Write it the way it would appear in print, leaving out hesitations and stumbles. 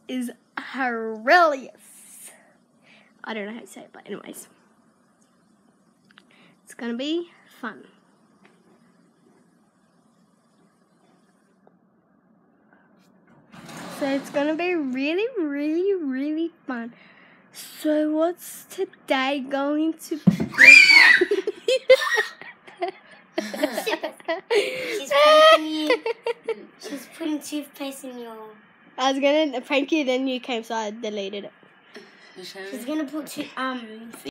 is hilarious. I don't know how to say it, but anyways. It's gonna be fun. So it's gonna be really, really, really fun. So what's today going to be? She's pranking you. She's putting toothpaste in your... I was gonna prank you, then you came, so I deleted it. She's gonna put